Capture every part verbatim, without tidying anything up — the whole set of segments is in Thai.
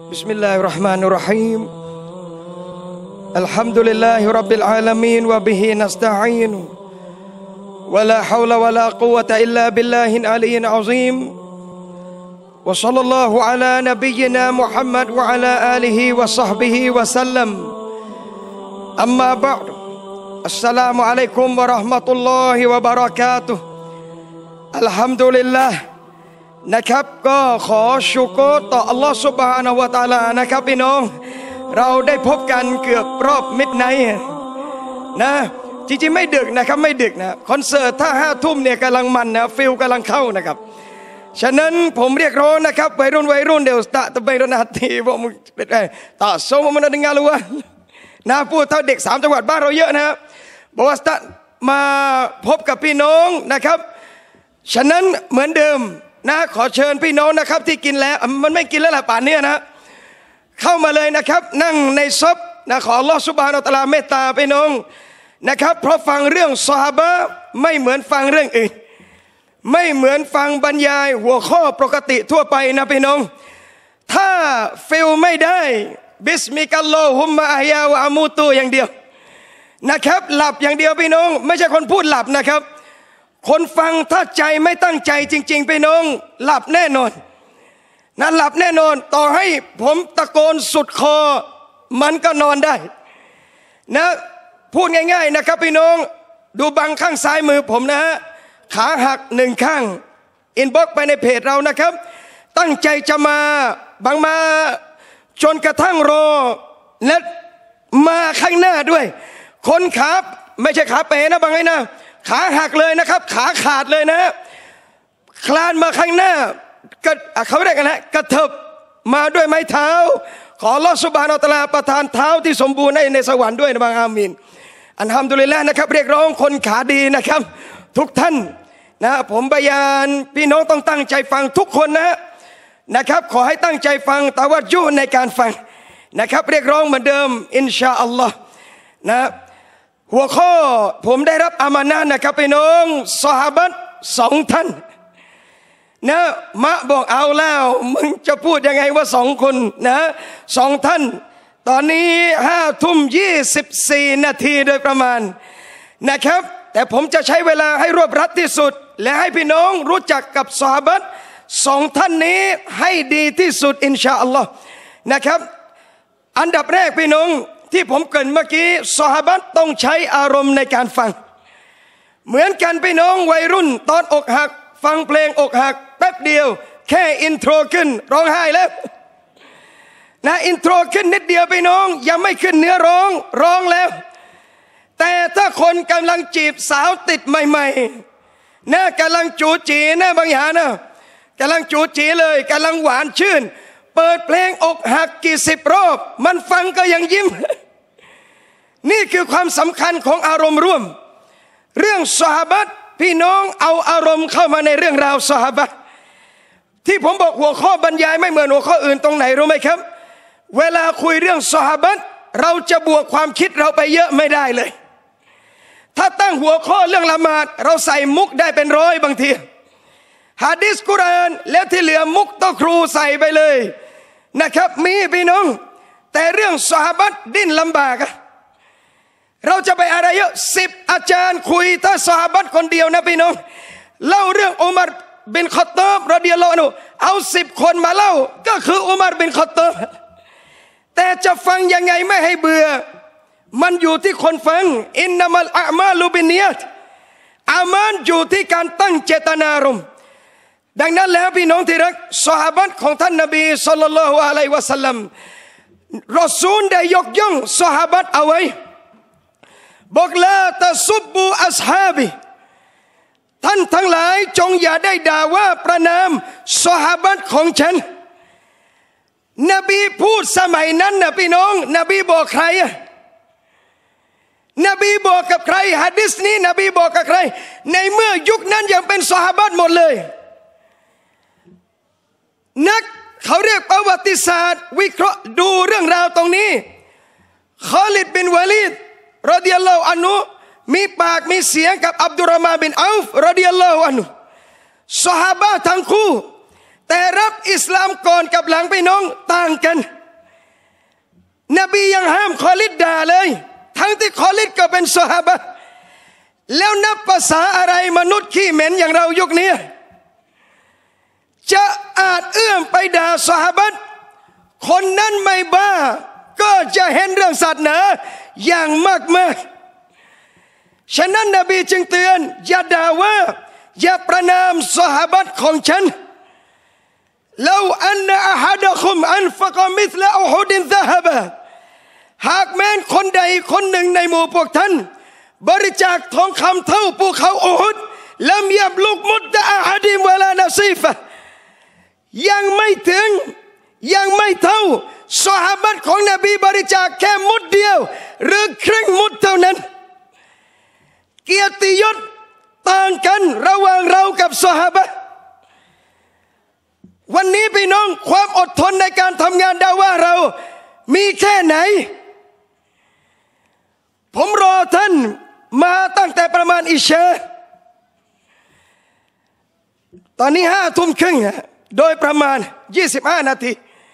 بسم الله الرحمن الرحيم الحمد لله رب العالمين وبه نستعين ولا حول ولا قوة إلا بالله العلي العظيم وصلى الله على نبينا محمد وعلى آله وصحبه وسلم أما بعد السلام عليكم ورحمة الله وبركاته الحمد للهนะครับก็ขอชูโกรต่ออัลลอฮฺซุบฮานะฮูวะตะอาลานะครับพี่น้องเราได้พบกันเกือบรอบมิดไนท์นะจริงๆไม่ดึกนะครับไม่ดึกนะคอนเสิร์ตถ้าห้าทุ่มเนี่ยกำลังมันนะฟิลกำลังเข้านะครับฉะนั้นผมเรียกร้องนะครับวัยรุ่นวัยรุ่นเดี๋ยวตะตะเบรนาทีบอกมึงตะโซมันดึงงานรู้วะนะพูดเท่าเด็กสามจังหวัดบ้านเราเยอะนะบอกว่าตะมาพบกับพี่น้องนะครับฉะนั้นเหมือนเดิมนะขอเชิญพี่น้องนะครับที่กินแล้วมันไม่กินแล้วล่ะป่านนี้นะเข้ามาเลยนะครับนั่งในซบนะขออัลลอฮฺซุบฮานะฮูวะตะอาลาเมตตาพี่น้องนะครับเพราะฟังเรื่องซอฮาบะห์ไม่เหมือนฟังเรื่องอื่นไม่เหมือนฟังบรรยายหัวข้อปกติทั่วไปนะพี่น้องถ้าฟิลไม่ได้บิสมิกัลลอฮุมมะอะฮยาวะอามูตูอย่างเดียวนะครับหลับอย่างเดียวพี่น้องไม่ใช่คนพูดหลับนะครับคนฟังถ้าใจไม่ตั้งใจจริงๆพี่น้องหลับแน่นอนนะหลับแน่นอนต่อให้ผมตะโกนสุดคอมันก็นอนได้นะพูดง่ายๆนะครับพี่น้องดูบังข้างซ้ายมือผมนะฮะขาหักหนึ่งข้างอินบ็อกซ์ไปในเพจเรานะครับตั้งใจจะมาบังมาจนกระทั่งรอและมาข้างหน้าด้วยคนขาไม่ใช่ขาเป๋นะบังไว้นะขาหักเลยนะครับขาขาดเลยนะคลานมาข้างหน้าก็เขาเรียกกันนะกระเถิบมาด้วยไม้เท้าขออัลเลาะห์ซุบฮานะฮูวะตะอาลาประทานเท้าที่สมบูรณ์ให้ในสวรรค์ด้วยนะบังอามีนอัลฮัมดุลิลละห์นะครับเรียกร้องคนขาดีนะครับทุกท่านนะผมบยานพี่น้องต้องตั้งใจฟังทุกคนนะนะครับขอให้ตั้งใจฟังตะวัจญุในการฟังนะครับเรียกร้องเหมือนเดิมอินชาอัลลอฮ์นะหัวข้อผมได้รับอามานะห์นะครับพี่น้องซอฮาบะห์สองท่านนะมะบอกเอาแล้วมึงจะพูดยังไงว่าสองคนนะสองท่านตอนนี้ห้าทุ่มยี่สิบสี่นาทีโดยประมาณนะครับแต่ผมจะใช้เวลาให้รวบรัดที่สุดและให้พี่น้องรู้จักกับซอฮาบะห์สองท่านนี้ให้ดีที่สุดอินชาอัลลอฮ์นะครับอันดับแรกพี่น้องที่ผมเกริ่นเมื่อกี้ซอฮาบะห์ต้องใช้อารมณ์ในการฟังเหมือนกันพี่น้องวัยรุ่นตอนอกหักฟังเพลงอกหักแป๊บเดียวแค่อินโทรขึ้นร้องไห้แล้วนะอินโทรขึ้นนิดเดียวพี่น้องยังไม่ขึ้นเนื้อร้องร้องแล้วแต่ถ้าคนกำลังจีบสาวติดใหม่ๆนะกำลังจูจีนะบางอย่างนะกำลังจูจีเลยกำลังหวานชื่นเปิดเพลงอกหักกี่สิบรอบมันฟังก็ยังยิ้มนี่คือความสำคัญของอารมณ์ร่วมเรื่องซอฮาบะห์พี่น้องเอาอารมณ์เข้ามาในเรื่องราวซอฮาบะห์ที่ผมบอกหัวข้อบรรยายไม่เหมือนหัวข้ออื่นตรงไหนรู้ไหมครับเวลาคุยเรื่องซอฮาบะห์เราจะบวกความคิดเราไปเยอะไม่ได้เลยถ้าตั้งหัวข้อเรื่องละหมาดเราใส่มุกได้เป็นร้อยบางทีหะดีษกุรอานแล้วที่เหลือมุกต้องครูใส่ไปเลยนะครับมีพี่น้องแต่เรื่องซอฮาบะห์ดิ้นลำบากเราจะไปอะไรเยอะสิบอาจารย์คุยถ้าซอฮาบะห์คนเดียวนะพี่น้องเล่าเรื่องอุมัรบินค็อฏฏอบรอฎิยัลลอฮุอันฮุเอาสิบคนมาเล่าก็คืออุมัรบินค็อฏฏอบแต่จะฟังยังไงไม่ให้เบื่อมันอยู่ที่คนฟังอินนัมัลอามาลุบินนิยาตอามันอยู่ที่การตั้งเจตนารมณ์ดังนั้นแล้วพี่น้องที่รักซอฮาบะห์ของท่านนบีศ็อลลัลลอฮุอะลัยฮิวะซัลลัมรอซูลได้ยกย่องซอฮาบะห์เอาไว้บอกลาตะซุบบูอัศฮาบิท่านทั้งหลายจงอย่าได้ด่าว่าประนามซอฮาบะห์ของฉันนบีพูดสมัยนั้นนะพี่น้องนบีบอกใครอะนบีบอกกับใครหะดีษนี้นบีบอกกับใครในเมื่อยุคนั้นยังเป็นซอฮาบะห์หมดเลยนักเขาเรียกประวัติศาสตร์วิเคราะห์ดูเรื่องราวตรงนี้คอลิดบินวะลีดรอฎิยัลลอฮุอันฮุมีปากมีเสียงกับอับดุลรอห์มานบินเอาฟรอฎิยัลลอฮุอันฮุซอฮาบะห์ทั้งคู่แต่รับอิสลามก่อนกับหลังพี่น้องต่างกันนบียังห้ามคอลิดด่าเลยทั้งที่คอลิดก็เป็นซอฮาบะห์แล้วนับภาษาอะไรมนุษย์ขี้เหม็นอย่างเรายุคนี้จะอาจเอื้อมไปด่าซอฮาบะห์คนนั้นไม่บ้าก็จะเห็นเรื่องศาสนาอย่างมากมากฉะนั้นนบีจึงเตือนอย่าด่าว่าอย่าประนามซอฮาบะห์ของฉันแล้วอันนะอะฮัดะคุมอันฟะกะมิษละอูฮุดินซะฮะบะหากแม้นคนใดคนหนึ่งในหมู่พวกท่านบริจาคทองคำเท่าภูเขาอูฮุดลัมยับลุกมุดดะอะฮัดิมวะลานะซีฟะยังไม่ถึงยังไม่เท่าซอฮาบะห์ของนบีบริจาคแค่มุดเดียวหรือครึ่งมุดเท่านั้นเกียรติยศต่างกันระหว่างเรากับซอฮาบะห์วันนี้พี่น้องความอดทนในการทำงานดาว่าเรามีแค่ไหนผมรอท่านมาตั้งแต่ประมาณอิชาตอนนี้ห้าทุ่มครึ่งโดยประมาณยี่สิบห้านาที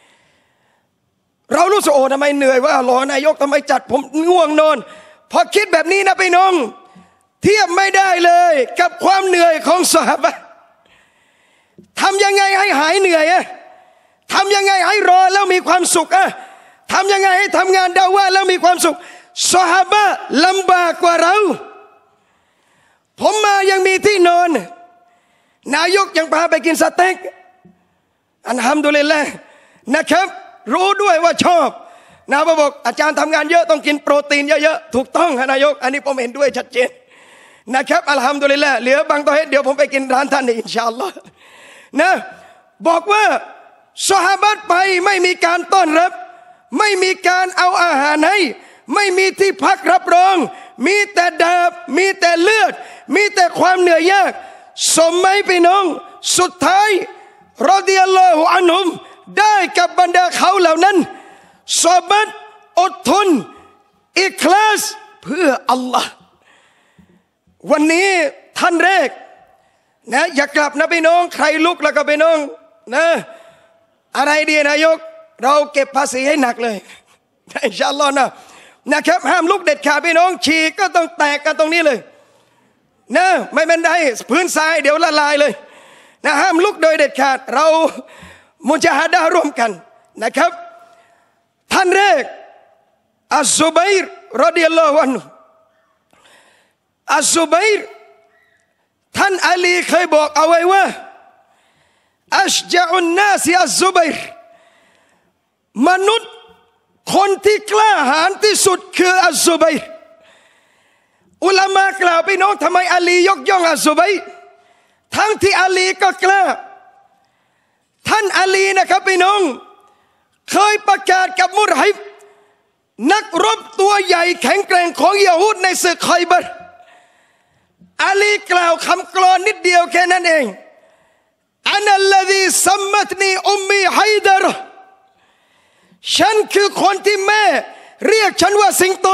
เรารู้สึกโอ้ทำไมเหนื่อยว่ารอนายกทำไมจัดผมง่วงนอนพอคิดแบบนี้นะพี่น้องเทียบไม่ได้เลยกับความเหนื่อยของซอฮาบะห์ทำยังไงให้หายเหนื่อยอะทำยังไงให้รอแล้วมีความสุขอะทำยังไงให้ทำงานดาว่าแล้วมีความสุขซอฮาบะห์ลำบากกว่าเราผมมายังมีที่นอนนายกยังพาไปกินสเต็กอัลฮัมดุลิลละห์นะครับรู้ด้วยว่าชอบนะบอกอาจารย์ทำงานเยอะต้องกินโปรตีนเยอะๆถูกต้องนายกอันนี้ผมเห็นด้วยชัดเจนนะครับอัลฮัมดุลิลละห์เหลือบางตัวเฮ็ดเดี๋ยวผมไปกินร้านท่านนี่อินชาอัลลอฮ์นะบอกว่าซอฮาบะห์ไปไม่มีการต้อนรับไม่มีการเอาอาหารให้ไม่มีที่พักรับรองมีแต่ดาบมีแต่เลือดมีแต่ความเหนื่อยยากสมไหมพี่น้องสุดท้ายรอฎิยัลลอฮุอันฮุมได้กับบรรดาเขาเหล่านั้นซอบัตอดทนอิคลาสเพื่ออัลลอฮ์วันนี้ท่านแรกนะอย่ากลับนะพี่น้องใครลุกแล้วก็พี่น้องนะอะไรดีนายกเราเก็บภาษีให้หนักเลยอินชาอัลลอฮ์นะนะครับห้ามลุกเด็ดขาดพี่น้องฉีกก็ต้องแตกกันตรงนี้เลยนะไม่เป็นไรพื้นทรายเดี๋ยวละลายเลยนะห้ามลุกโดยเด็ดขาดเรามุจาฮะดะห์ร่วมกันนะครับท่านแรกอัซซุบัยรรอฎิยัลลอฮุอันฮุอัซซุบัยรท่านอาลีเคยบอกเอาไว้ว่าอัชญะอุนนาสอัซซุบัยรมนุษย์คนที่กล้าหาญที่สุดคืออัซซุบัยรอุลามะกล่าวพี่น้องทำไมอาลียกย่องอัซซุบัยรทั้งที่อาลีก็กล้าท่านอาลีนะครับพี่น้องเคยประกาศกับมุรฮิบนักรบตัวใหญ่แข็งแกร่งของยะฮูดในศึกคอยบัรอาลีกล่าวคำกลอนนิดเดียวแค่นั้นเองอันนัลลซีซัมมัตนีอุมมีไฮดะรอฉันคือคนที่แม่เรียกฉันว่าสิงโต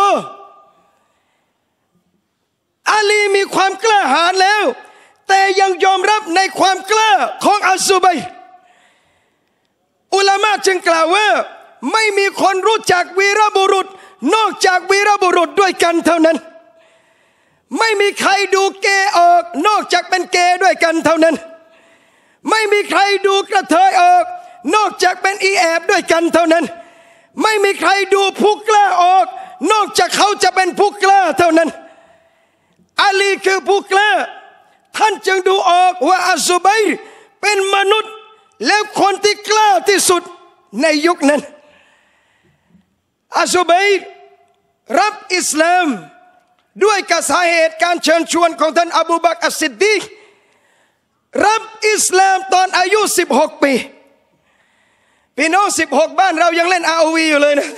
อาลีมีความกล้าหาญแล้วแต่ยังยอมรับในความกล้าของอัซซุบัยรอุลามะจึงกล่าวว่าไม่มีคนรู้จักวีรบุรุษนอกจากวีรบุรุษด้วยกันเท่านั้นไม่มีใครดูเกย์ออกนอกจากเป็นเกย์ด้วยกันเท่านั้นไม่มีใครดูกระเทยออกนอกจากเป็นอีแอบด้วยกันเท่านั้นไม่มีใครดูผู้กล้าออกนอกจากเขาจะเป็นผู้กล้าเท่านั้นอาลีคือผู้กล้าท่านจึงดูออกว่าอัซซุบัยรเป็นมนุษย์แล้วคนที่กล้าที่สุดในยุคนั้นอัซซุบัยรรับอิสลามด้วยกับสาเหตุการเชิญชวนของท่านอบูบักรอัสซิดดีกรับอิสลามตอนอายุสิบหกปีพี่น้องสิบหกบ้านเรายังเล่น อาร์ โอ วี อยู่เลยนะ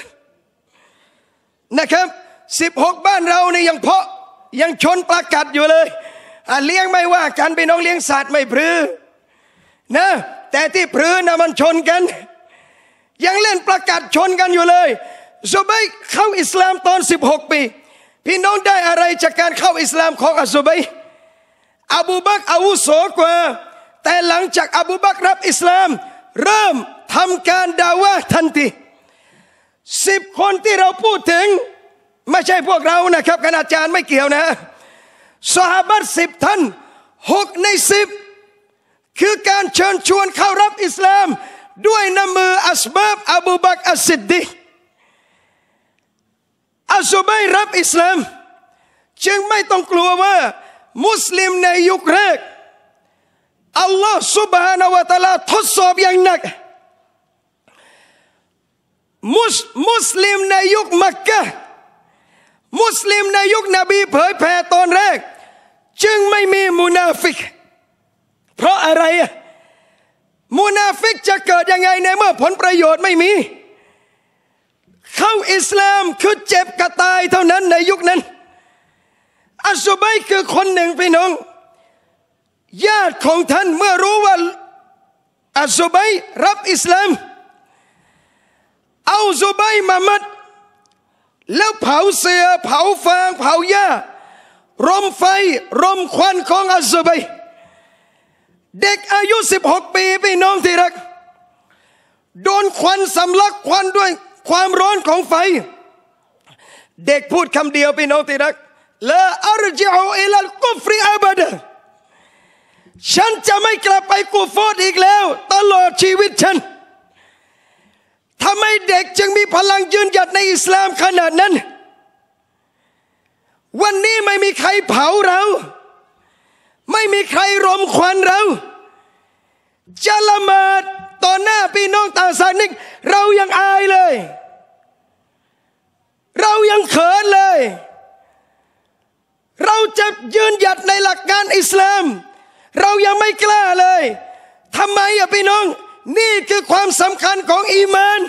นะครับสิบหกบ้านเรานี่ยังเพาะยังชนปลากัดอยู่เลยเลี้ยงไม่ว่ากันพี่น้องเลี้ยงสัตว์ไม่พรือนะแต่ที่พรือนะมันชนกันยังเล่นปลากัดชนกันอยู่เลยซุบัยรเข้าอิสลามตอนสิบหกปีพี่น้องได้อะไรจากการเข้าอิสลามของอัซซุบัยรอบูบักรอาวุโสกว่าแต่หลังจากอบูบักรรับอิสลามเริ่มทำการดาวะห์ทันทีสิบคนที่เราพูดถึงไม่ใช่พวกเรานะครับคณาจารย์ไม่เกี่ยวนะซอฮาบะห์สิบท่านหกในสิบคือการเชิญชวนเข้ารับอิสลามด้วยน้ำมืออัสบาบอบูบักรอัสซิดดีกอัสซุบัยรับอิสลามจึงไม่ต้องกลัวว่ามุสลิมในยุคแรกอัลลอฮฺซุบฮานะฮูวะตะอาลาทดสอบอย่างหนักมุสมุสลิมในยุคมักกะฮ์มุสลิมในยุคนบีเผยแผ่ตอนแรกจึงไม่มีมุนาฟิกเพราะอะไรอะมุนาฟิกจะเกิดยังไงในเมื่อผลประโยชน์ไม่มีเข้าอิสลามคือเจ็บกระตายเท่านั้นในยุคนั้นอัสซุบัยคือคนหนึ่งพี่น้องญาติของท่านเมื่อรู้ว่าอัสซุบัยรับอิสลามเอาซุบัยมามัดแล้วเผาเสือเผาฟางเผาหญ้ารมไฟรมควันของอัสซุบัยเด็กอายุสิบหกปีพี่น้องที่รักโดนควันสำลักควันด้วยความร้อนของไฟเด็กพูดคำเดียวพี่น้องที่รักลาอัรจิอูอิลัลกุฟริอับดะฉันจะไม่กลับไปกูฟรอีกแล้วตลอดชีวิตฉันทำไมเด็กจึงมีพลังยืนหยัดในอิสลามขนาดนั้นวันนี้ไม่มีใครเผาเราไม่มีใครรมควันเราจะละหมาดต่อหน้าพี่น้องต่างศาสนิกเรายังอายเลยเรายังเขินเลยเราจะยืนหยัดในหลักการอิสลามเรายังไม่กล้าเลยทำไมอะพี่น้องนี่คือความสำคัญของอีมาน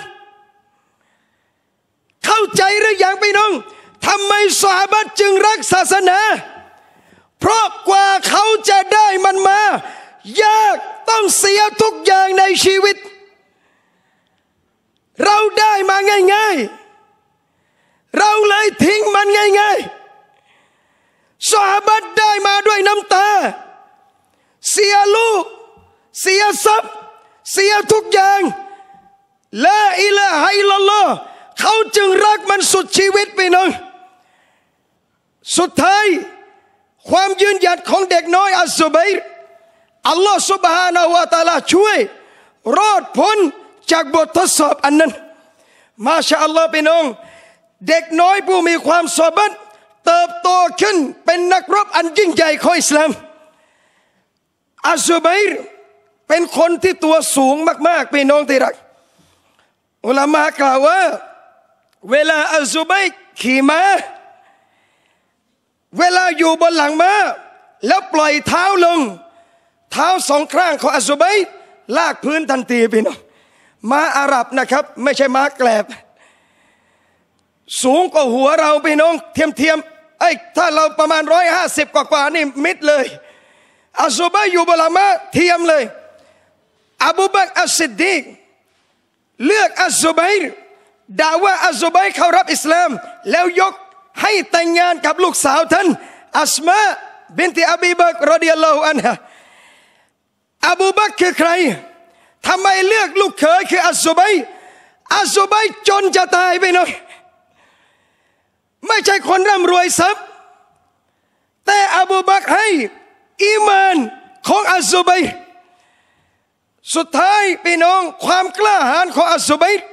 เข้าใจหรือยังพี่น้องทำไมซอฮาบะห์จึงรักศาสนาเพราะกว่าเขาจะได้มันมายากต้องเสียทุกอย่างในชีวิตเราได้มาง่ายๆเราเลยทิ้งมันง่ายๆซอฮาบะห์ได้มาด้วยน้ำตาเสียลูกเสียทรัพย์เสียทุกอย่างลาอิลาฮะอิลลัลลอฮ์เขาจึงรักมันสุดชีวิตพี่น้องสุดท้ายความยืนหยัดของเด็กน้อยอัสซุบัยรอัลลอฮฺซุบฮานะฮูวะตะอาลาช่วยรอดพ้นจากบททดสอบอันนั้นมาชาอัลลอฮฺพี่น้องเด็กน้อยผู้มีความซอบัรเติบโตขึ้นเป็นนักรบอันยิ่งใหญ่ของอิสลามอัสซุบัยรเป็นคนที่ตัวสูงมากๆพี่น้องที่รักอุลามะกล่าวว่าเวลาอัสซุบัยรขี่ม้าเวลาอยู่บนหลังม้าแล้วปล่อยเท้าลงเท้าสองข้างของอัสซุบัยรลากพื้นทันทีพี่น้องม้าอาหรับนะครับไม่ใช่ม้าแกลบสูงกว่าหัวเราพี่น้องเทียมเทียมไอ้ถ้าเราประมาณร้อยห้าสิบกว่าๆนี่มิดเลยอัสซุบัยรอยู่บนหลังม้าเทียมเลยอบูบักรอัสซิดดีกเลือกอัสซุบัยรด่าว่าอัสซุบัยรเข้ารับอิสลามแล้วยกให้แต่งงานกับลูกสาวท่านอัสมาบินติอบีบักรรอฎิยัลลอฮุอันฮาอบูบักรคือใครทำไมเลือกลูกเขยคืออัสซุบัยรอัสซุบัยรจนจะตายไปหน่อยไม่ใช่คนร่ำรวยทรัพย์แต่อบูบักรให้อีมานของอัสซุบัยรสุดท้ายพี่น้องความกล้าหาญของอัสซุบัยร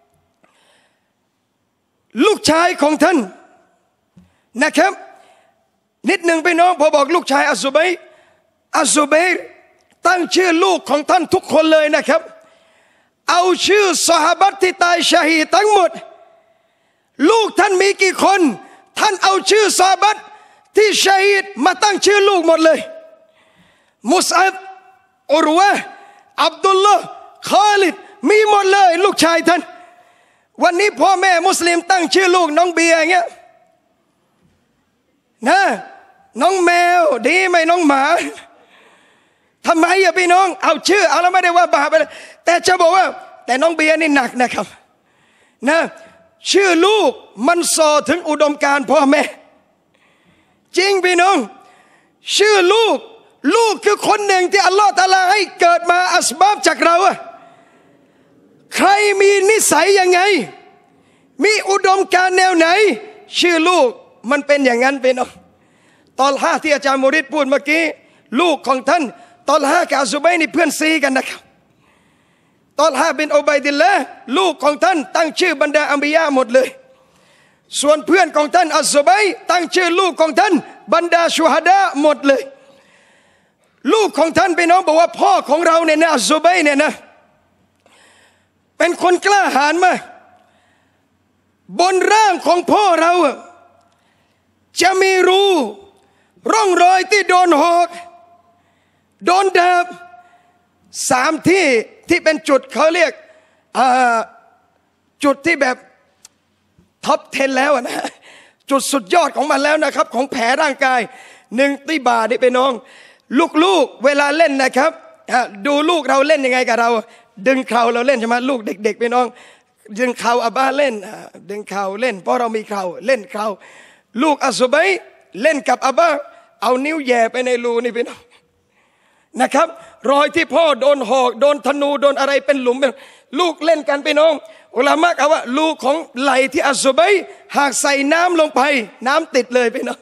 ลูกชายของท่านนะครับนิดหนึ่งพี่น้องพอบอกลูกชายอัสซุบัยรอัสซุบัยรตั้งชื่อลูกของท่านทุกคนเลยนะครับเอาชื่อซอฮาบะห์ที่ตายชะฮีดทั้งหมดลูกท่านมีกี่คนท่านเอาชื่อซอฮาบะห์ที่ชะฮีดมาตั้งชื่อลูกหมดเลยมุศอับอุรวะห์อับดุลลอฮ์คอลิดมีหมดเลยลูกชายท่านวันนี้พ่อแม่มุสลิมตั้งชื่อลูกน้องเบียร์อย่างเงี้ยนะน้องแมวดีไหมน้องหมาทำไมอะพี่น้องเอาชื่อเอาแล้วไม่ได้ว่าบาปอะไรแต่จะบอกว่าแต่น้องเบียร์นี่หนักนะครับนะชื่อลูกมันส่อถึงอุดมการณ์พ่อแม่จริงพี่น้องชื่อลูกลูกคือคนหนึ่งที่อัลลอฮฺตะอาลาให้เกิดมาอัสบาบจากเราอะใครมีนิสัยยังไงมีอุดมการณ์แนวไหนชื่อลูกมันเป็นอย่างนั้นเป็นเอาตอลฮาที่อาจารย์มูริดพูดเมื่อกี้ลูกของท่านตอลฮากับอัซซุบัยนี่เพื่อนซีกันนะครับตอลฮาบินอุบัยดิลละห์ลูกของท่านตั้งชื่อบรรดาอัมบิยะหมดเลยส่วนเพื่อนของท่านอัซซุบัยตั้งชื่อลูกของท่านบรรดาชูฮดาหมดเลยลูกของท่านพี่น้องบอกว่าพ่อของเราเนี่ยนะอัซซุบัยเนี่ยนะเป็นคนกล้าหาญมากบนร่างของพ่อเราจะมีรูร่องรอยที่โดนหอกโดนดาบสามที่ที่เป็นจุดเขาเรียกจุดที่แบบท็อปเทนแล้วนะจุดสุดยอดของมันแล้วนะครับของแผลร่างกายหนึ่งที่บ่านี่ไปน้องลูกๆเวลาเล่นนะครับดูลูกเราเล่นยังไงกับเราดึงเข่าเราเล่นใช่ไหมลูกเด็กๆไปน้องดึงเข่าอาบ้าเล่นดึงเข่าเล่นเพราะเรามีเข่าเล่นเข่าลูกอัซซุบัยเล่นกับอาบ้าเอานิ้วแย่ไปในรูนี่ไปน้องนะครับรอยที่พ่อโดนหอกโดนธนูโดนอะไรเป็นหลุมเป็นลูกเล่นกันไปน้องอุลามะกล่าวว่าลูกของไหลที่อัซซุบัยหากใส่น้ำลงไปน้ำติดเลยไปน้อง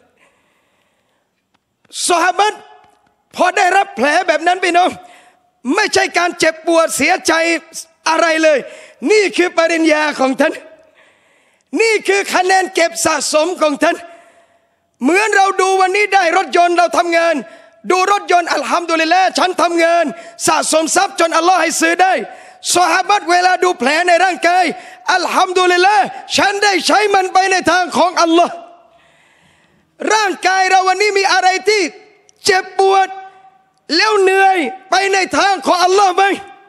ซอฮาบะห์พอได้รับแผลแบบนั้นไปน้องไม่ใช่การเจ็บปวดเสียใจอะไรเลยนี่คือปริญญาของท่านนี่คือคะแนนเก็บสะสมของท่านเหมือนเราดูวันนี้ได้รถยนต์เราทำงานดูรถยนต์อัลฮัมดุลิลละห์ฉันทำงานสะสมทรัพย์จนอัลลอฮ์ให้ซื้อได้ซอฮาบะห์เวลาดูแผลในร่างกายอัลฮัมดุลิลละห์ฉันได้ใช้มันไปในทางของอัลลอฮ์ร่างกายเราวันนี้มีอะไรที่เจ็บปวดแล้วเหนื่อยไปในทางของอัลลอฮ์ไหม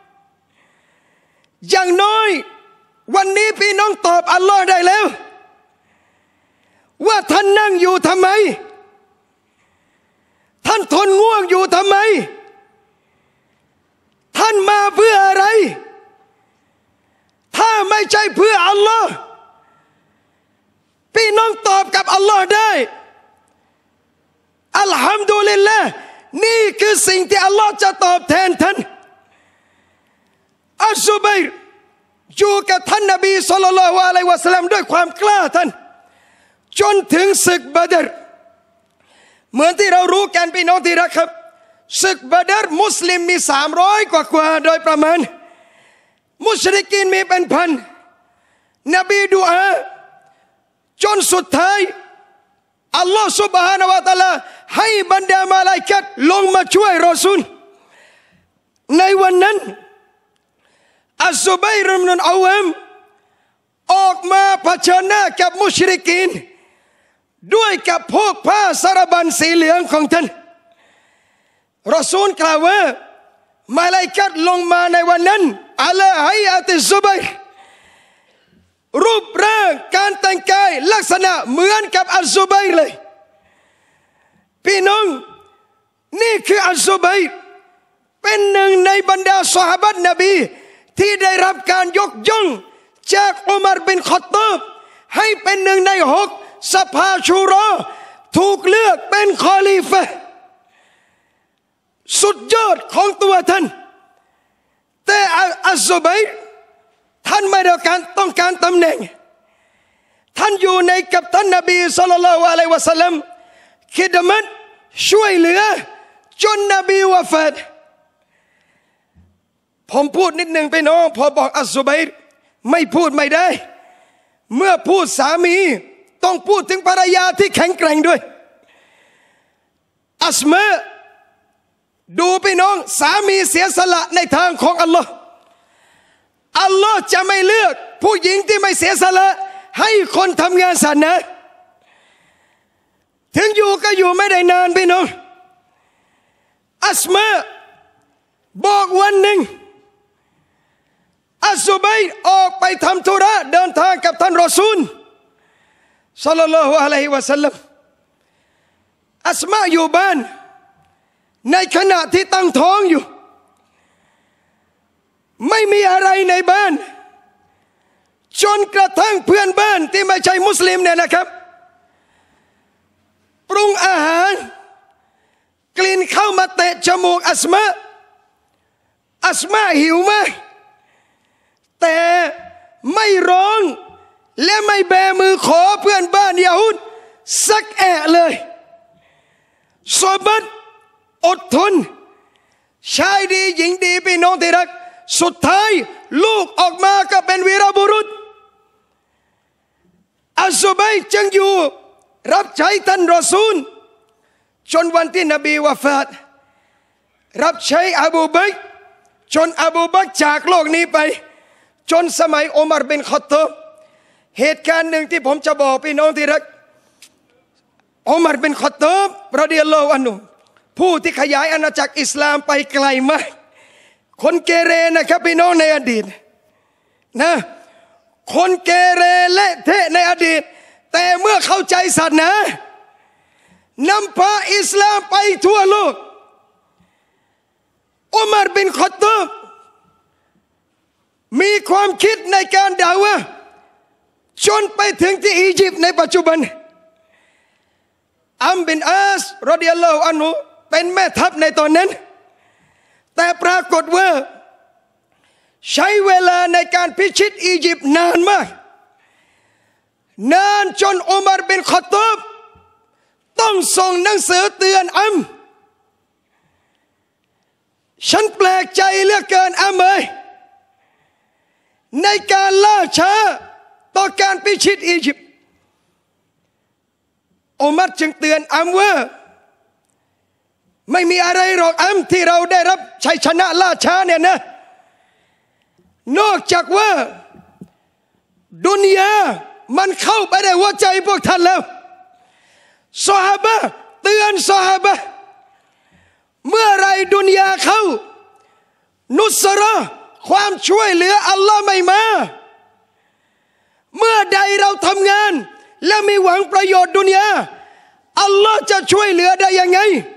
อย่างน้อยวันนี้พี่น้องตอบอัลลอฮ์ได้แล้วว่าท่านนั่งอยู่ทำไมท่านทนง่วงอยู่ทำไมท่านมาเพื่ออะไรถ้าไม่ใช่เพื่ออัลลอฮ์พี่น้องตอบกับอัลลอฮ์ได้อัลฮัมดุลิลละห์นี่คือสิ่งที่อัลลอฮ์จะตอบแทนท่านอัซซุบัยร์อยู่กับท่านนบีศ็อลลัลลอฮุอะลัยฮิวะซัลลัมด้วยความกล้าท่านจนถึงศึกบาดรเหมือนที่เรารู้กันพี่น้องที่รักครับศึกบาดรมุสลิมมีสามร้อยกว่ากว่าโดยประมาณมุชริกีนมีเป็นพันนบีดุอาจนสุดท้ายอัลลอฮฺซุบฮานะฮูวะตะอาลาให้บรรดามาลาอิกะฮ์ลงมาช่วยรอซูลในวันนั้นอัซซุบัยร อิบนุล อัววามออกมาเผชิญหน้ากับมุชริกีนด้วยกับพวกผ้าสารบัญสีเหลืองของท่านรอซูลกล่าวว่ามาลาอิกะฮ์ลงมาในวันนั้นอะลาฮัยอะติซซุบัยร์รูปร่างการแต่งกายลักษณะเหมือนกับอัซซุบัยร์เลยพี่น้องนี่คืออัซซุบัยร์เป็นหนึ่งในบรรดาซอฮาบะห์นบีที่ได้รับการยกย่องจากอุมัรบินค็อฏฏอบให้เป็นหนึ่งในหกสภาชูรอถูกเลือกเป็นคอลีฟะห์สุดยอดของตัวท่านแต่อัซซุบัยร์ท่านไม่ได้การต้องการตำแหน่งท่านอยู่ในกับท่านนบีศ็อลลัลลอฮุอะลัยฮิวะซัลลัมคิดมัตช่วยเหลือจนนบีวะฟาตผมพูดนิดหนึ่งไปน้องพอบอกอัซซุบัยร์ไม่พูดไม่ได้เมื่อพูดสามีต้องพูดถึงภรรยาที่แข็งแกร่งด้วยอัสมาดูไปน้องสามีเสียสละในทางของอัลลอฮ์อัลลอฮ์จะไม่เลือกผู้หญิงที่ไม่เสียสละให้คนทำงานศาสนาถึงอยู่ก็อยู่ไม่ได้นานพี่น้องอัสมาบอกวันหนึ่งอัซซุบัยร์ออกไปทำธุระเดินทางกับท่านรอซูลศ็อลลัลลอฮุอะลัยฮิวะซัลลัมอัสมาอยู่บ้านในขณะที่ตั้งท้องอยู่ไม่มีอะไรในบ้านจนกระทั่งเพื่อนบ้านที่ไม่ใช่มุสลิมเนี่ยนะครับปรุงอาหารกลิ่นเข้ามาเตะจมูกอัสมาอัสมาหิวมากแต่ไม่ร้องและไม่แบมือขอเพื่อนบ้านยะฮูดสักแอะเลยซอบัตอดทนชายดีหญิงดีพี่น้องที่รักสุดท้ายลูกออกมาก็เป็นวีรบุรุษอัสซุบัยจึงอยู่รับใช้ท่านรอซูลจนวันที่นบีวะฟาตรับใช้อบูบักรจนอบูบักรจากโลกนี้ไปจนสมัยอุมัรบินค็อฏฏอบเหตุการณ์หนึ่งที่ผมจะบอกพี่น้องที่รักอุมัรบินค็อฏฏอบรอฎิยัลลอฮุอันฮุผู้ที่ขยายอาณาจักรอิสลามไปไกลมากคนเกเรนะครับพี่น้องในอดีตนะคนเกเรเละเทะในอดีตแต่เมื่อเข้าใจศาสนานำพาอิสลามไปทั่วโลกอุมัรบินค็อฏฏอบมีความคิดในการด่าวะห์จนไปถึงที่อียิปต์ในปัจจุบันอัมบินอาสรอฎิยัลลอฮุอันฮุเป็นแม่ทัพในตอนนั้นแต่ปรากฏว่าใช้เวลาในการพิชิตอียิปต์นานมากนานจนอุมัรบินค็อฏฏอบต้องส่งหนังสือเตือนอัมฉันแปลกใจเหลือเกินอัมเอ๋ยในการล่าช้าต่อการพิชิตอียิปต์อุมัรจึงเตือนอัมว่าไม่มีอะไรหรอกอัมที่เราได้รับชัยชนะล่าช้าเนี่ยนะนอกจากว่าดุนยามันเข้าไปในหัวใจพวกท่านแล้วซอฮาบะห์เตือนซอฮาบะห์เมื่อไรดุนยาเข้านุสเราะห์ความช่วยเหลืออัลลอฮ์ไม่มาเมื่อใดเราทำงานและมีหวังประโยชน์ดุนยาอัลลอฮ์จะช่วยเหลือได้ยังไง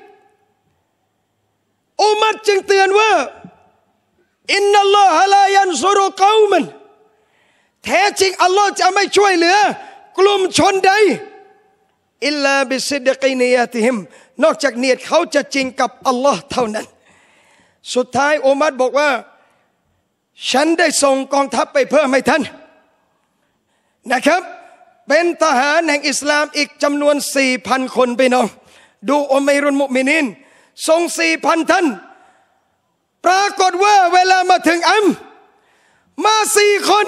อุมัรจึงเตือนว่าอินนัลลอฮะลายันซุรุกอมันแท้จริงอัลลอฮ์จะไม่ช่วยเหลือกลุ่มชนใดอิลลาบิซิดกินียะติฮิมนอกจากเนียดเขาจะจริงกับอัลลอฮ์เท่านั้นสุดท้ายอุมัรบอกว่าฉันได้ส่งกองทัพไปเพิ่มให้ท่านนะครับเป็นทหารแห่งอิสลามอีกจำนวน สี่พัน คนไปน้องดูอุมัยรุลมุมินีนส่ง สี่พัน ท่านปรากฏว่าเวลามาถึงอัมมาสี่คน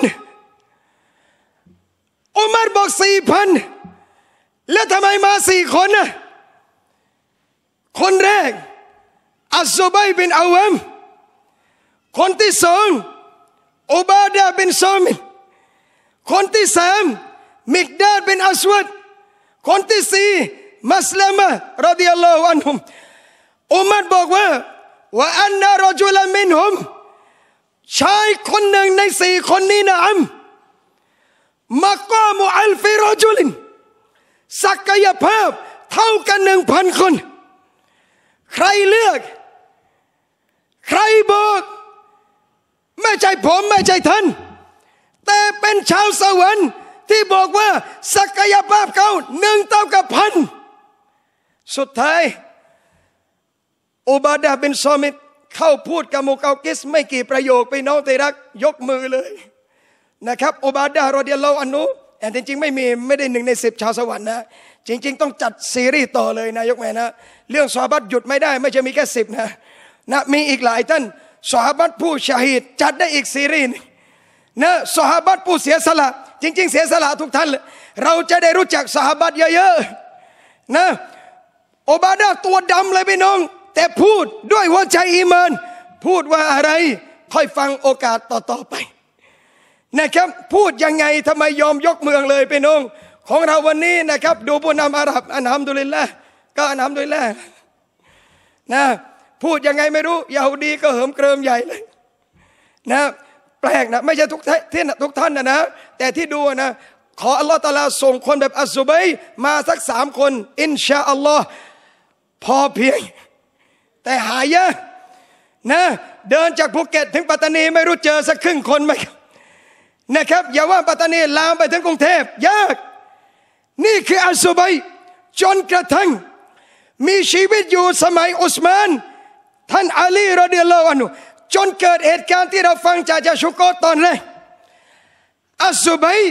อุมัรบอก สี่พัน แล้วทำไมมาสี่คนน่ะคนแรกอัสซุบัยบินอาวัมคนที่สองอุบาดะห์บินซอมิตคนที่สามมิกดาดบินอัสวัดคนที่สี่มัสลามะรอฎิยัลลอฮุอันฮุมอุมัรบอกว่าว่าอันนารจุลมินฮุมชายคนหนึ่งในสี่คนนี้นะอัมมักามุอัลฟิรจุลินศักยภาพเท่ากันหนึ่งพันคนใครเลือกใครบอกไม่ใช่ผมไม่ใช่ท่านแต่เป็นชาวสวรรค์ที่บอกว่าศักยภาพเขาหนึ่งเท่ากับพันสุดท้ายอุบาดะห์บินซอมิตเข้าพูดกับมุเกากิสไม่กี่ประโยคไปน้องที่รักยกมือเลยนะครับอุบาดะห์รอฎิยัลลอฮุอันฮุแต่จริงๆไม่มีไม่ได้หนึ่งในสิบชาวสวรรค์นะจริงๆต้องจัดซีรีส์ต่อเลยนะยกแม่นะเรื่องซอฮาบะห์หยุดไม่ได้ไม่ใช่มีแค่สิบนะนะมีอีกหลายท่านซอฮาบะห์ผู้ชะฮีดจัดได้อีกซีรีส์นะซอฮาบะห์ผู้เสียสละจริงๆเสียสละทุกท่านเลยเราจะได้รู้จักซอฮาบะห์เยอะๆนะอุบาดะห์ตัวดำเลยพี่น้องแต่พูดด้วยหัวใจอีมานพูดว่าอะไรค่อยฟังโอกาสต่อๆไปนะครับพูดยังไงทำไมยอมยกเมืองเลยพี่น้องของเราวันนี้นะครับดูผู้นำอาหรับอัลฮัมดุลิลละห์ก็อัลฮัมดุลิลละห์นะพูดยังไงไม่รู้ยะฮูดีก็เหิมเกริมใหญ่เลยนะแปลกนะไม่ใช่ทุกที่ทุกท่านนะนะแต่ที่ดูนะขออัลลอฮฺตะอาลาส่งคนแบบอัสซุบัยมาสักสามคนอินชาอัลลอฮ์พอเพียงแต่หายากนะเดินจากภูเก็ตถึงปัตตานีไม่รู้เจอสักครึ่งคนไหมนะครับอย่าว่าปัตตานีลามไปถึงกรุงเทพยากนี่คืออัสซุบัยจนกระทั่งมีชีวิตอยู่สมัยอุสมานท่านอาลีรอฎิยัลลอฮุอันฮุจนเกิดเหตุการณ์ที่เราฟังจากจาชุกอตอนแรกอัสซุบัย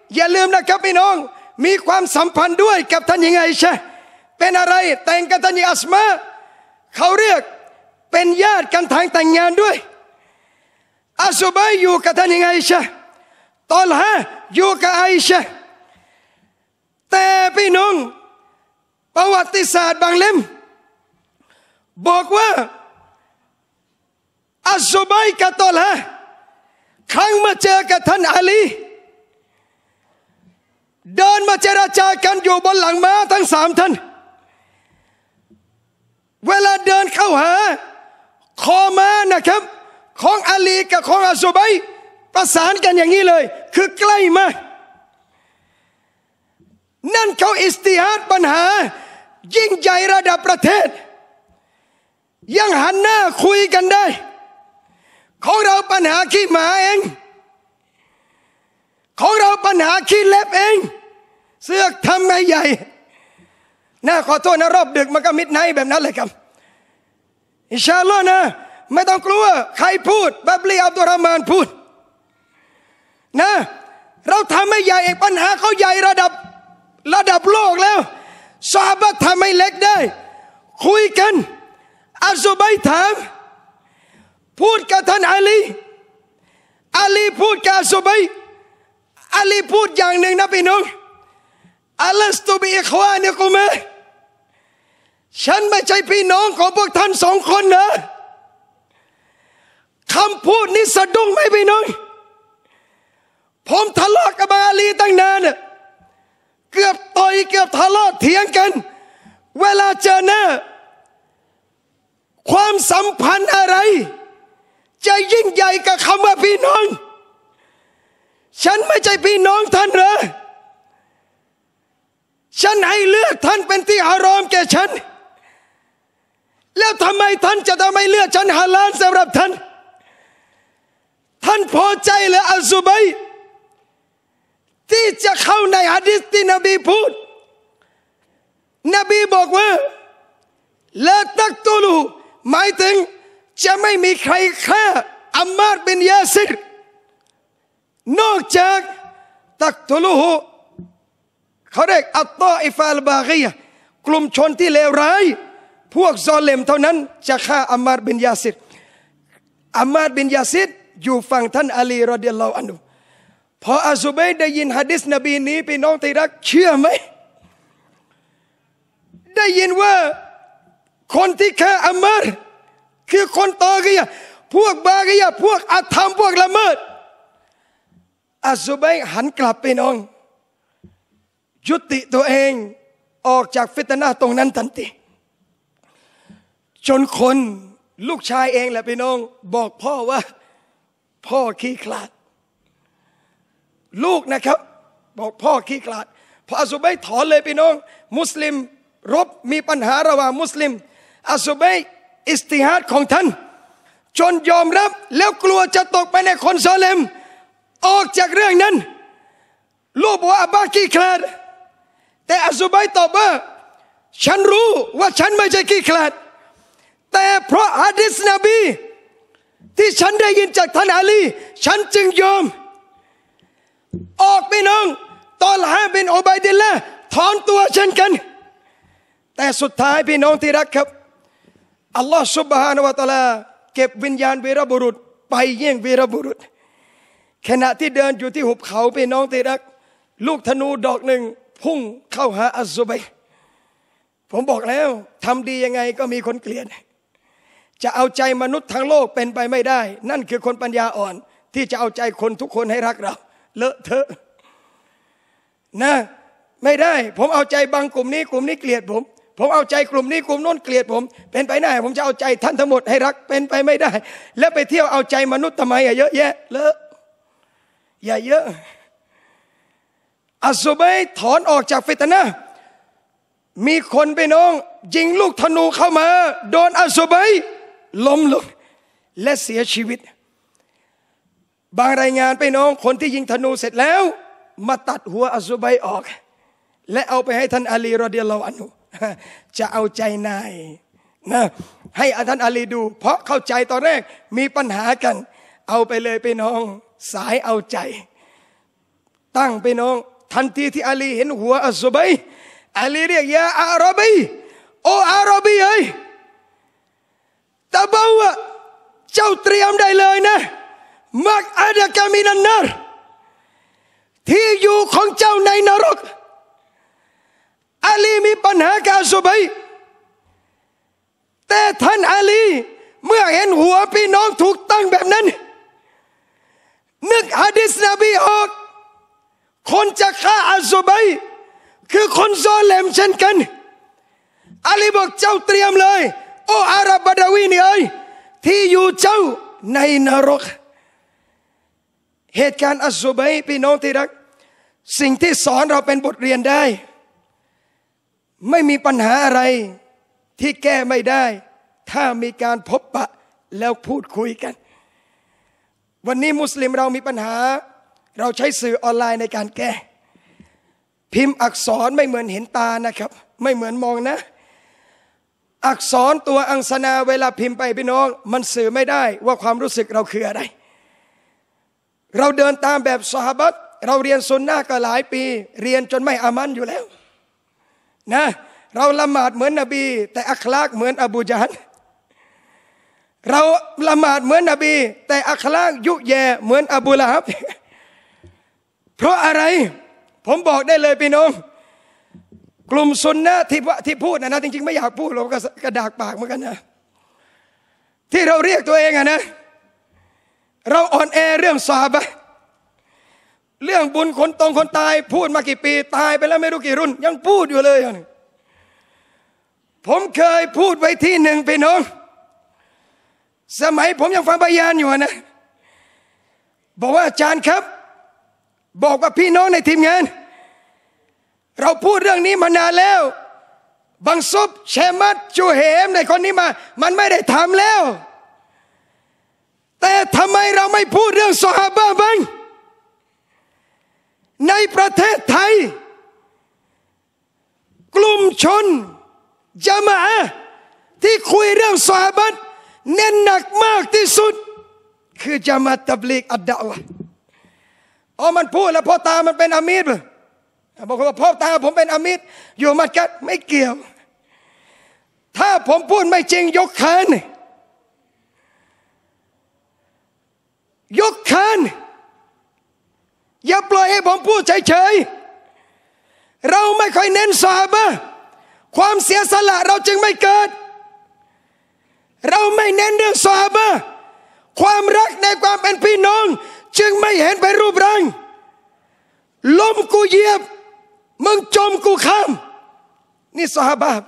อย่าลืมนะครับพี่น้องมีความสัมพันธ์ด้วยกับท่านหญิงไอชะเป็นอะไรแต่งกับท่านหญิงอัสมาเขาเรียกเป็นญาติกันทางแต่งงานด้วยอัสบัยอยู่กับท่านหญิงไอชะตอลฮะอยู่กับไอชะแต่พี่น้องประวัติศาสตร์บางเล่มบอกว่าอัสบัยกับตอลฮะครั้งมาเจอกับท่านอาลีเดินมาเจรจากันอยู่บนหลังม้าทั้งสามท่านเวลาเดินเข้าหาคอม้านะครับของอาลีกับของอัสบัยประสานกันอย่างนี้เลยคือใกล้มากนั่นเขาอิสติฮาดปัญหายิ่งใหญ่ระดับประเทศยังหันหน้าคุยกันได้ของเราปัญหาขี้หมาเองของเราปัญหาขี้เล็บเองเสือกทำไม่ใหญ่น่าขอโทษนะรอบดึกมันก็มิดไนท์แบบนั้นเลยครับอินชาอัลลอฮ์นะไม่ต้องกลัวใครพูดบับลีอับดุลรอห์มานพูดนะเราทำไม่ใหญ่เองปัญหาเขาใหญ่ระดับระดับโลกแล้วซอฮาบะห์ทำไม่เล็กได้คุยกันอัสบัยถามพูดกับท่านอาลีอาลีพูดกับอัสบัยอาลีพูดอย่างหนึ่งนะพี่น้องอัลลอฮฺสตุบิอิควานิกุมะฉันไม่ใช่พี่น้องของพวกท่านสองคนนะคำพูดนี้สะดุ้งไหมพี่น้องผมทะเลาะกับอาลีตั้งนานเกือบต่อยเกือบทะเลาะเถียงกันเวลาเจอหน้าความสัมพันธ์อะไรจะยิ่งใหญ่กับคำว่าพี่น้องฉันไม่ใช่พี่น้องท่านเหรอฉันให้เลือกท่านเป็นที่ฮารอมแก่ฉันแล้วทำไมท่านจะทำให้เลือกฉันฮาลาลสำหรับท่านท่านพอใจเหรออัลซุบัยที่จะเข้าในหะดีษที่นบีพูดนบีบอกว่าละตักตุลูหมายถึงจะไม่มีใครฆ่าอัมมารบินยาซิรนอกจากตักตุลูเขาเรียกอัตตออิฟาลบากียะกลุ่มชนที่เลวร้ายพวกซอเลมเท่านั้นจะฆ่าอัมมารบินยาซิรอัมมารบินยาซิรอยู่ฝั่งท่านอาลีรอฎิยัลลอฮุอันฮุพออัสซุบัยได้ยินหะดีษนบีนี้พี่น้องที่รักเชื่อไหมได้ยินว่าคนที่ฆ่าอัมมาร์คือคนตอกียะพวกบากียะพวกอาธรรมพวกละเมิดอัสซุบัยหันกลับไปน้องยุติตัวเองออกจากฟิตนะห์ตรงนั้นทันทีจนคนลูกชายเองแหละพี่น้องบอกพ่อว่าพ่อขี้ขลาดลูกนะครับบอกพ่อขี้ขลาดพออัสซุบัยถอนเลยพี่น้องมุสลิมรบมีปัญหาระหว่างมุสลิมอัสซุบัยอิสติฮาดของท่านจนยอมรับแล้วกลัวจะตกไปในคนซอเลมออกจากเรื่องนั้นลูกบอกว่าอับบาขี้ขลาดแต่อัสซุบัยตอบว่าฉันรู้ว่าฉันไม่ใช่ขี้ขลาดแต่เพราะหะดีษนบีที่ฉันได้ยินจากท่านอาลีฉันจึงยอมออกไปน้องตอลฮะบินอุบัยดิลละห์ถอนตัวเช่นกันแต่สุดท้ายพี่น้องที่รักครับอัลลอฮฺซุบฮานะฮูวะตะอาลาเก็บวิญญาณวีรบุรุษไปเยี่ยงวีรบุรุษขณะที่เดินอยู่ที่หุบเขาพี่น้องที่รักลูกธนูดอกหนึ่งพุ่งเข้าหาอัสซุบัยผมบอกแล้วทำดียังไงก็มีคนเกลียดจะเอาใจมนุษย์ทั้งโลกเป็นไปไม่ได้นั่นคือคนปัญญาอ่อนที่จะเอาใจคนทุกคนให้รักเราเลอะเทอะนะไม่ได้ผมเอาใจบางกลุ่มนี้กลุ่มนี้เกลียดผมผมเอาใจกลุ่มนี้กลุ่มโน้นเกลียดผมเป็นไปได้ผมจะเอาใจท่านทั้งหมดให้รักเป็นไปไม่ได้แล้วไปเที่ยวเอาใจมนุษย์ทำไมอะเยอะแยะเลอะอย่าเยอะอัสซุบัยถอนออกจากฟิตนะห์มีคนไปน้องยิงลูกธนูเข้ามาโดนอัสซุบัยล้มลงและเสียชีวิตบางรายงานไปน้องคนที่ยิงธนูเสร็จแล้วมาตัดหัวอัสซุบัยออกและเอาไปให้ท่านอาลีรอฎิยัลลอฮุอันฮุจะเอาใจนายนะให้ท่านอาลีดูเพราะเข้าใจตอนแรกมีปัญหากันเอาไปเลยไปน้องสายเอาใจตั้งไปน้องทันทีที่อาลีเห็นหัวอัซซุบัยอาลีเรียกยาอารอบีโออารอบีเอ้ยตะเบาวะเจ้าเตรียมได้เลยนะมักอาดะกามินันนารที่อยู่ของเจ้าในนรกอาลีมีปัญหากับอัซซุบัยแต่ท่านอาลีเมื่อเห็นหัวพี่น้องถูกตั้งแบบนั้นนึกหะดีษนบีออกคนจะฆ่าอัซซุบัยคือคนซอเลมเช่นกันอาลีบอกเจ้าเตรียมเลยโออาหรับบะดาวีนี่เอ้ยที่อยู่เจ้าในนรกเหตุการณ์อัซซุบัยพี่น้องที่รักสิ่งที่สอนเราเป็นบทเรียนได้ไม่มีปัญหาอะไรที่แก้ไม่ได้ถ้ามีการพบปะแล้วพูดคุยกันวันนี้มุสลิมเรามีปัญหาเราใช้สื่อออนไลน์ในการแก้พิมพ์อักษรไม่เหมือนเห็นตานะครับไม่เหมือนมองนะอักษรตัวอังสนาเวลาพิมพ์ไปพี่น้องมันสื่อไม่ได้ว่าความรู้สึกเราคืออะไรเราเดินตามแบบซอฮาบะห์เราเรียนซุนนะห์ก็หลายปีเรียนจนไม่อามันอยู่แล้วนะเราละหมาดเหมือนนบีแต่อัคลากเหมือนอบูญะฮัลเราละหมาดเหมือนนบีแต่อัคลากยุแยเหมือนอบูละฮับเพราะอะไรผมบอกได้เลยพี่น้องกลุ่มซุนนะห์ที่ที่พูดนะนะจริงๆไม่อยากพูดเราก็กระดากปากเหมือนกันนะที่เราเรียกตัวเองอะนะเราอ่อนแอเรื่องซอฮาบะห์เรื่องบุญคนตรงคนตายพูดมากี่ปีตายไปแล้วไม่รู้กี่รุ่นยังพูดอยู่เลยผมเคยพูดไว้ที่หนึ่งพี่น้องสมัยผมยังฟังบะยานอยู่นะบอกว่าอาจารย์ครับบอกกับพี่น้องในทีมงานเราพูดเรื่องนี้มานานแล้วบังซุบเชมัดจูเฮมในคนนี้มามันไม่ได้ทำแล้วแต่ทำไมเราไม่พูดเรื่องซอฮาบะห์บ้างในประเทศไทยกลุ่มชนญะมาอะห์ที่คุยเรื่องซอฮาบะห์เน้นหนักมากที่สุดคือญะมาอะห์ตับลีกอัดดะวะห์อ๋อมันพูดแล้วพ่อตามันเป็นอามีรบอกว่าพ่อตาผมเป็นอามีรอยู่มัสยิดไม่เกี่ยวถ้าผมพูดไม่จริงยกขานยกขานอย่าปล่อยให้ผมพูดเฉยๆเราไม่ค่อยเน้นซอฮาบะห์ความเสียสละเราจึงไม่เกิดเราไม่เน้นเรื่องซอฮาบะห์ความรักในความเป็นพี่น้องจึงไม่เห็นเป็นรูปร่างล้มกูเหยียบมึงจมกูข้ามนี่ซอฮาบะห์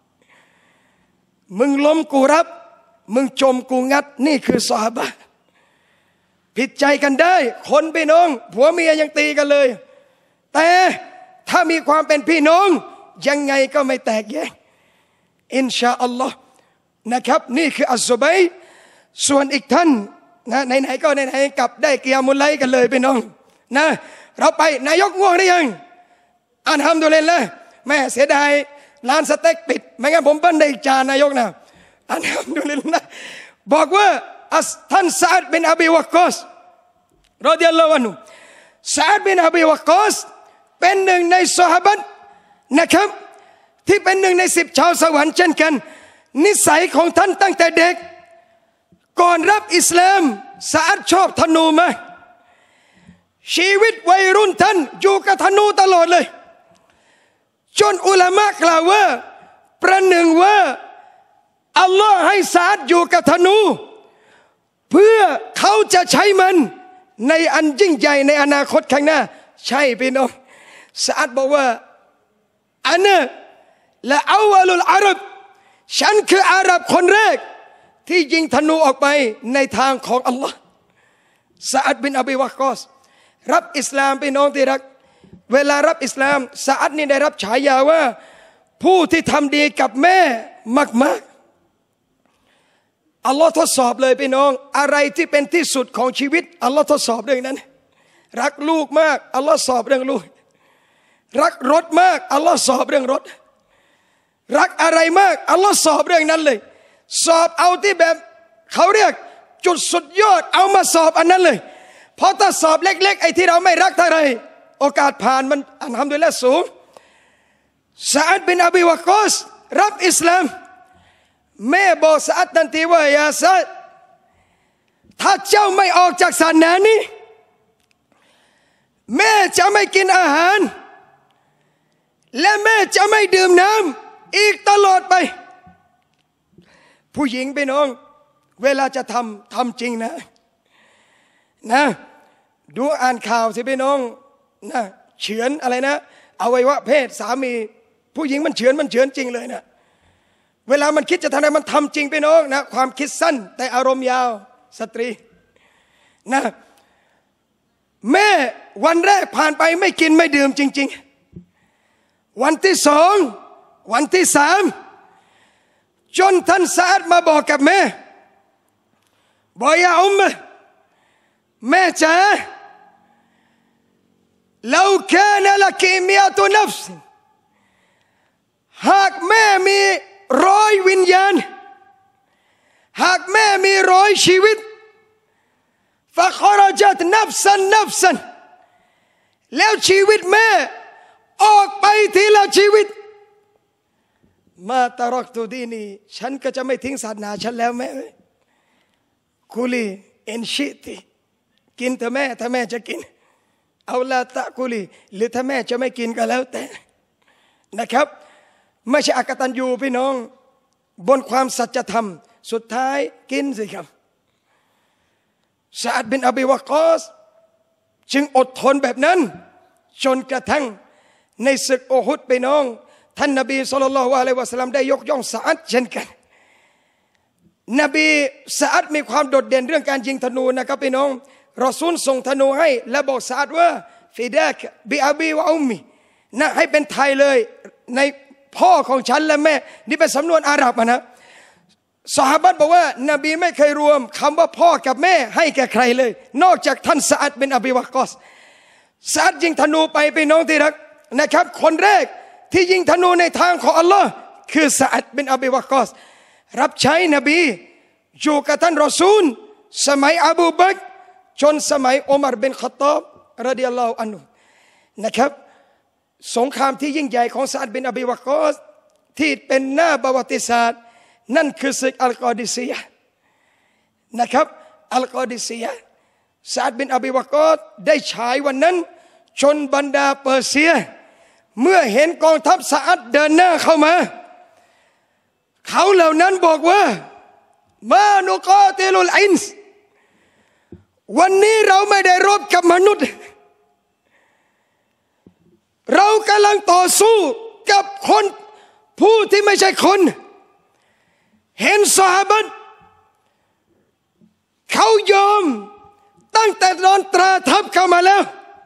มึงล้มกูรับมึงจมกูงัดนี่คือซอฮาบะห์ผิดใจกันได้คนพี่น้องผัวเมียยังตีกันเลยแต่ถ้ามีความเป็นพี่น้องยังไงก็ไม่แตกแยกอินชาอัลลอฮ์นะครับนี่คืออัซซุบัยส่วนอีกท่านนะไหนๆก็ไหนๆกลับได้เกียรมุลไลกันเลยพี่น้องนะเราไปนายกง่วงหรือยังอัลฮัมดุลิลละห์แม่เสียดายร้านสเต็กปิดไม่งั้นผมเปิ้ลได้จานนายกนะอัลฮัมดุลิลละห์บอกว่าท่านซะอ์ดบินอบีวักกอสรอฎิยัลลอฮุอันฮุซะอ์ดบินอบีวักกอสเป็นหนึ่งในซอฮาบะห์นะครับที่เป็นหนึ่งในสิบชาวสวรรค์เช่นกันนิสัยของท่านตั้งแต่เด็กก่อนรับอิสลามซะอ์ดชอบธนูมากชีวิตวัยรุ่นท่านอยู่กับธนูตลอดเลยจนอุลามะกล่าวว่าประหนึ่งว่าอัลลอฮ์ให้ซะอ์ดอยู่กับธนูเพื่อเขาจะใช้มันในอันยิ่งใหญ่ในอนาคตข้างหน้าใช่พี่น้องซะอ์ดบอกว่าอันน่ะละอาวลุลอาหรับฉันคืออาหรับคนแรกที่ยิงธนูออกไปในทางของอัลลอฮ์ซะอ์ดบินอบีวักกอสรับอิสลามพี่น้องที่รักเวลารับอิสลามซะอ์ดนี่ได้รับฉายาว่าผู้ที่ทำดีกับแม่มากๆอัลลอฮ์ทดสอบเลยพี่น้องอะไรที่เป็นที่สุดของชีวิตอัลลอฮ์ทดสอบเรื่องนั้นรักลูกมากอัลลอฮ์สอบเรื่องลูกรักรถมากอัลลอฮ์สอบเรื่องรถรักอะไรมากอัลลอฮ์สอบเรื่องนั้นเลยสอบเอาที่แบบเขาเรียกจุดสุดยอดเอามาสอบอันนั้นเลยเพราะถ้าสอบเล็กๆไอ้ที่เราไม่รักเท่าไรโอกาสผ่านมันอัลฮัมดุลิลละห์สูงซะอัดบินอบีวะกอสรับอิสลามแม่บอกซะอัดทันทีว่ายาซะอัดถ้าเจ้าไม่ออกจากศาสนานี้แม่จะไม่กินอาหารและแม่จะไม่ดื่มน้ำอีกตลอดไปผู้หญิงพี่น้องเวลาจะทำทำจริงนะนะดูอ่านข่าวสิพี่น้องนะเฉือนอะไรนะอวัยวะเพศสามีผู้หญิงมันเฉือนมันเฉือนจริงเลยนะเวลามันคิดจะทำอะไรมันทำจริงพี่น้องนะความคิดสั้นแต่อารมณ์ยาวสตรีนะแม่วันแรกผ่านไปไม่กินไม่ดื่มจริงๆวันที่สองวันที่สามจนท่านซะอัดมาบอกกับแม่บอกยาอุมมะแม่จ๋าเราแค่นละกิมียตุนัฟส์หากแม่มีร้อยวิญญาณหากแม่มีร้อยชีวิตฟะคอรจัตนัฟซันนัฟซันแล้วชีวิตแม่ออกไปทีละชีวิตมาตรักตุดีนีฉันก็จะไม่ทิ้งศาสนาฉันแล้วแม่กุลีเอ็นชิติกินเถอะแม่ถ้าแม่จะกินเอาละตะกุลีหรือถ้าแม่จะไม่กินก็แล้วแต่นะครับไม่ใช่อกตัญญูพี่น้องบนความสัจธรรมสุดท้ายกินสิครับซะอัดบินอบีวะกอสจึงอดทนแบบนั้นจนกระทั่งในศึกอูฮุดพี่น้องท่านนบีศ็อลลัลลอฮุอะลัยฮิวะซัลลัมได้ยกย่องซะอัดเช่นกันนบีซะอัดมีความโดดเด่นเรื่องการยิงธนูนะครับพี่น้องรอซูลส่งธนูให้และบอกซะอัดว่าฟิดากบิอบีวะอุมมีนะให้เป็นไทยเลยในพ่อของฉันและแม่นี่เป็นสำนวนอาหรับนะซอฮาบะห์บอกว่านบีไม่เคยรวมคำว่าพ่อกับแม่ให้แก่ใครเลยนอกจากท่านซะอัดบินอบีวะกอสซะอัดยิงธนูไปพี่น้องที่รักนะครับคนแรกที่ยิงธนูในทางของอัลลอฮ์คือซะอัดบินอบีวะกอสรับใช้นบีอยู่กับท่านรอซูลสมัยอบูบักรจนสมัยอุมัรบินค็อฏฏอบรฎิยัลลอฮุอันฮุนะครับสงครามที่ยิ่งใหญ่ของซะอัดบินอบีวะกอสที่เป็นหน้าประวัติศาสตร์นั่นคือศึกอัลกอดิซียะห์นะครับอัลกอดิซียะห์ซะอัดบินอบีวะกอสได้ฉายวันนั้นจนบรรดาเปอร์เซียเมื่อเห็นกองทัพซะอัดเดินหน้าเข้ามาเขาเหล่านั้นบอกว่ามานุกอติลุลอินส์วันนี้เราไม่ได้รบกับมนุษย์เรากำลังต่อสู้กับคนผู้ที่ไม่ใช่คนเห็นซอฮาบะห์เขายอมตั้งแต่ตอนตราทัพเข้ามาแล้ว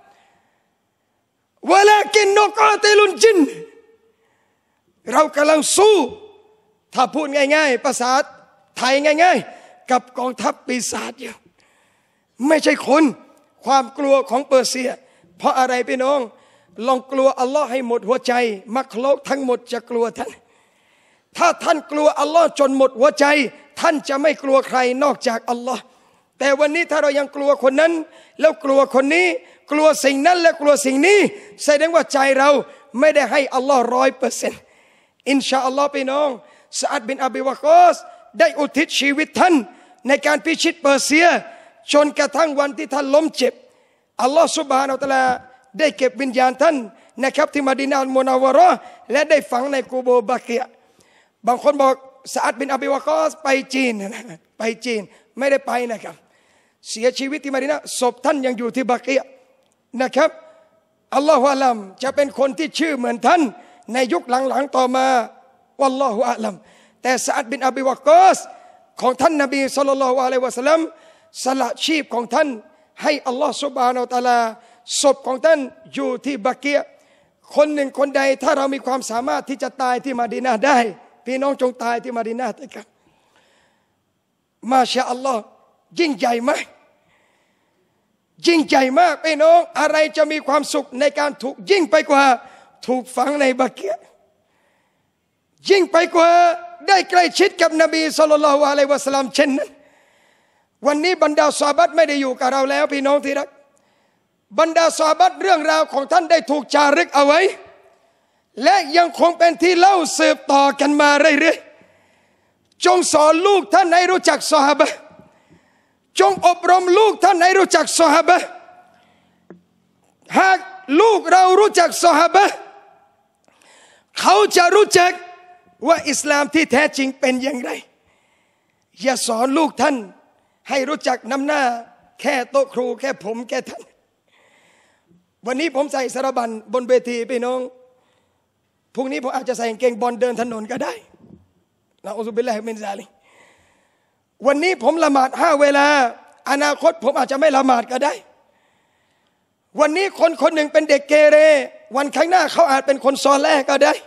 วะลากินนุกอติลุนจินเรากำลังสู้ถ้าพูดง่ายๆภาษาไทยง่ายๆกับกองทัพปีศาจอยู่ไม่ใช่คนความกลัวของเปอร์เซียเพราะอะไรพี่น้องลองกลัวอัลลอฮ์ให้หมดหัวใจมักโลกทั้งหมดจะกลัวท่านถ้าท่านกลัวอัลลอฮ์จนหมดหัวใจท่านจะไม่กลัวใครนอกจากอัลลอฮ์แต่วันนี้ถ้าเรายังกลัวคนนั้นแล้วกลัวคนนี้กลัวสิ่งนั้นและกลัวสิ่งนี้แสดงว่าใจเราไม่ได้ให้อัลลอฮ์ร้อยเปอร์เซ็นต์อินชาอัลลอฮ์พี่น้องซะอัดบินอบีวะกอสได้อุทิศชีวิตท่านในการพิชิตเปอร์เซียจนกระทั่งวันที่ท่านล้มเจ็บอัลลอฮ์ซุบฮานะฮูวะตะอาลาได้เก็บวิญญาณท่านนะครับที่มะดีนะฮ์อัลมุนัววะเราะห์และได้ฝังในกูโบบะกีอะห์บางคนบอกซะอัดบินอบีวะกอสไปจีนไปจีนไม่ได้ไปนะครับเสียชีวิตที่มะดีนะห์ศพท่านยังอยู่ที่บะกีอะห์นะครับอัลลอฮุอะลัมจะเป็นคนที่ชื่อเหมือนท่านในยุคหลังๆต่อมาวัลลอฮุอะลัมแต่ซะอัดบินอบีวะกอสของท่านนบีศ็อลลัลลอฮุอะลัยฮิวะซัลลัมสละชีพของท่านให้อัลลอฮฺซุบฮานะฮูวะตะอาลาศพของท่านอยู่ที่บะกีอะห์คนหนึ่งคนใดถ้าเรามีความสามารถที่จะตายที่มะดีนะห์ได้พี่น้องจงตายที่มะดีนะห์ด้วยกันมาชาอัลลอฮ์ยิ่งใหญ่มากยิ่งใหญ่มากพี่น้องอะไรจะมีความสุขในการถูกยิ่งไปกว่าถูกฝังในบะกีอะห์ยิ่งไปกว่าได้ใกล้ชิดกับนบีศ็อลลัลลอฮุอะลัยฮิวะซัลลัมเช่นนั้นวันนี้บรรดาซอฮาบะห์ไม่ได้อยู่กับเราแล้วพี่น้องที่รักบรรดาซอฮาบะห์เรื่องราวของท่านได้ถูกจารึกเอาไว้และยังคงเป็นที่เล่าสืบต่อกันมาเรื่อยๆจงสอนลูกท่านให้รู้จักซอฮาบะห์จงอบรมลูกท่านให้รู้จักซอฮาบะห์หากลูกเรารู้จักซอฮาบะห์เขาจะรู้จักว่าอิสลามที่แท้จริงเป็นอย่างไรอย่าสอนลูกท่านให้รู้จักนำหน้าแค่โต๊ะครูแค่ผมแค่ท่านวันนี้ผมใส่สารบัญบนเวทีพี่น้องพรุ่งนี้ผมอาจจะใส่กางเกงบอลเดินถนนก็ได้นะอุซุบิลลาฮิมินซาลิกวันนี้ผมละหมาดห้าเวลาอนาคตผมอาจจะไม่ละหมาดก็ได้วันนี้คนคนหนึ่งเป็นเด็กเกเรวันข้างหน้าเขาอาจเป็นคนซอเลห์ก็ได้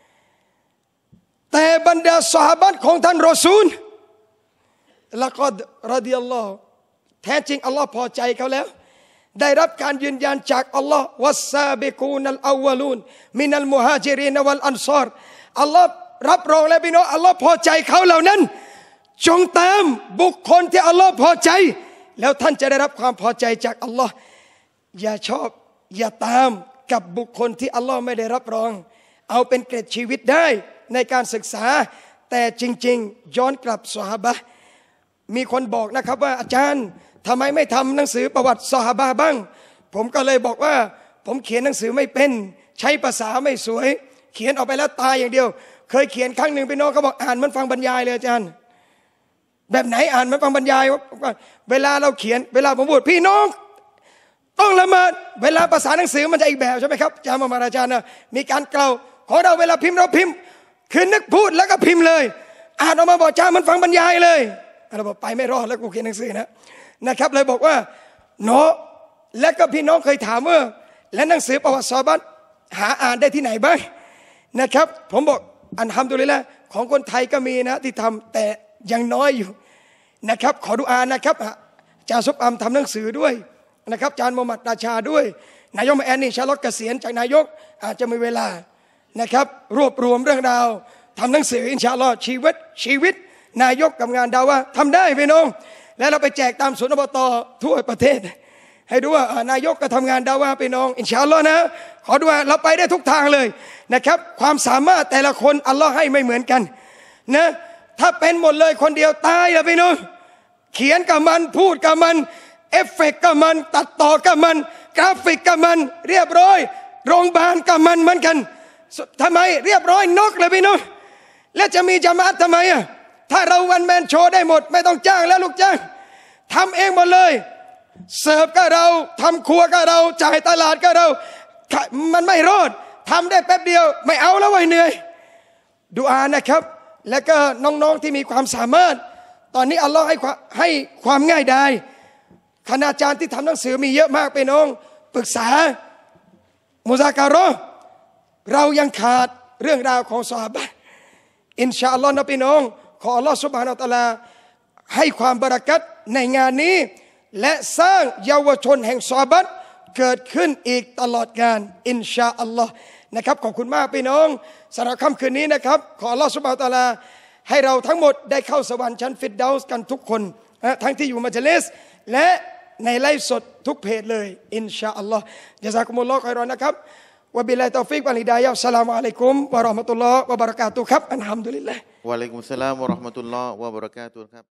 แต่บรรดาซอฮาบะห์ของท่านรอซูลละกอดรอฎิยัลลอฮุแท้จริงอัลลอฮ์พอใจเขาแล้วได้รับการยืนยันจากอัลลอฮ์วัสซาบิกูนัลอาวลูนมินัลมุฮาจิรินวัลอันซอรอัลลอฮ์รับรองแล้วพี่น้องอัลลอฮ์พอใจเขาเหล่านั้นจงตามบุคคลที่อัลลอฮ์พอใจแล้วท่านจะได้รับความพอใจจากอัลลอฮ์อย่าชอบอย่าตามกับบุคคลที่อัลลอฮ์ไม่ได้รับรองเอาเป็นเกร็ดชีวิตได้ในการศึกษาแต่จริงๆย้อนกลับซอฮาบะห์มีคนบอกนะครับว่าอาจารย์ทำไมไม่ทำหนังสือประวัติซอฮาบะห์บ้างผมก็เลยบอกว่าผมเขียนหนังสือไม่เป็นใช้ภาษาไม่สวยเขียนออกไปแล้วตายอย่างเดียวเคยเขียนครั้งหนึ่งพี่น้องเขาบอกอ่านมันฟังบรรยายเลยอาจารย์แบบไหนอ่านมันฟังบรรยายเวลาเราเขียนเวลาผมพูดพี่น้องต้องละหมาดเวลาภาษาหนังสือมันจะอีกแบบใช่ไหมครับอาจารย์มาอาจารย์นะมีการกล่าวของเราเวลาพิมพ์เราพิมพ์คือนึกพูดแล้วก็พิมพ์เลยอ่านออกมาบอกอาจารย์มันฟังบรรยายเลยเราบอกไปไม่รอดแล้วกูเขียนหนังสือนะนะครับเลยบอกว่าเนาะและก็พี่น้องเคยถามว่าและหนังสือประวัติซอฮาบะห์หาอ่านได้ที่ไหนบ้างนะครับผมบอกอัลฮัมดุลิลละห์ของคนไทยก็มีนะที่ทำแต่ยังน้อยอยู่นะครับขอดุอานะครับอาจารย์ซุบอัมทำหนังสือด้วยนะครับอาจารย์มุฮัมมัดราชาด้วยนายกแอนนี่ชาลอตเกษียณจากนายกอาจจะมีเวลานะครับรวบรวมเรื่องราวทำหนังสืออินชาอัลลอฮ์ชีวิตชีวิตนายกกับงานดาวะทำได้พี่น้องแล้วเราไปแจกตามศูนย์อบตทั่วประเทศให้ดูว่านายกก็ทำงานดาวะพี่น้องอินชาอัลลอฮ์นะขอดูว่าเราไปได้ทุกทางเลยนะครับความสามารถแต่ละคนอัลลอฮ์ให้ไม่เหมือนกันนะถ้าเป็นหมดเลยคนเดียวตายแล้วพี่น้องเขียนกับมันพูดกับมันเอฟเฟกต์กับมันตัดต่อกับมันกราฟิกกับมันเรียบร้อยโรงพยาบาลกับมันเหมือนกันทำไมเรียบร้อยนกเลยพี่น้องแล้วจะมีญะมาอะห์ทำไมอ่ะถ้าเราวันแมนโชว์ได้หมดไม่ต้องจ้างแล้วลูกจ้างทำเองหมดเลยเสิร์ฟก็เราทำครัวก็เราจ่ายตลาดก็เรามันไม่รอดทำได้แป๊บเดียวไม่เอาแล้วไว้เหนื่อยดุอานะครับแล้วก็น้องๆที่มีความสามารถตอนนี้อัลลอฮ์ให้ให้ความง่ายดายคณาจารย์ที่ทำหนังสือมีเยอะมากไปน้องปรึกษามุซาการะห์เรายังขาดเรื่องราวของซอฮาบะห์อินชาอัลลอฮ์นะพี่น้องขออัลลอฮ์ซุบฮานะฮูวะตะอาลาให้ความบารอกัตในงานนี้และสร้างเยาวชนแห่งซอฮาบะห์เกิดขึ้นอีกตลอดกาลอินชาอัลลอฮ์นะครับขอบคุณมากพี่น้องสำหรับค่ำคืนนี้นะครับขออัลลอฮ์ซุบฮานะฮูวะตะอาลาให้เราทั้งหมดได้เข้าสวรรค์ชั้นฟิรเดาส์กันทุกคนนะทั้งที่อยู่มัจลิสและในไลฟ์สดทุกเพจเลยอินชาอัลลอฮ์ญะซากุมุลลอฮ์ค็อยรอนนะครับวะบิลลาฮิตตอฟิกวัลฮิดายะฮ์อัสสลามุอะลัยกุมวะเราะห์มะตุลลอฮ์วะบะเราะกาตุฮ์ครับอัลฮัมดุลิลลาห์วะอะลัยกุมุสสลามวะเราะห์มะตุลลอฮ์วะบะเราะกาตุฮ์ครับ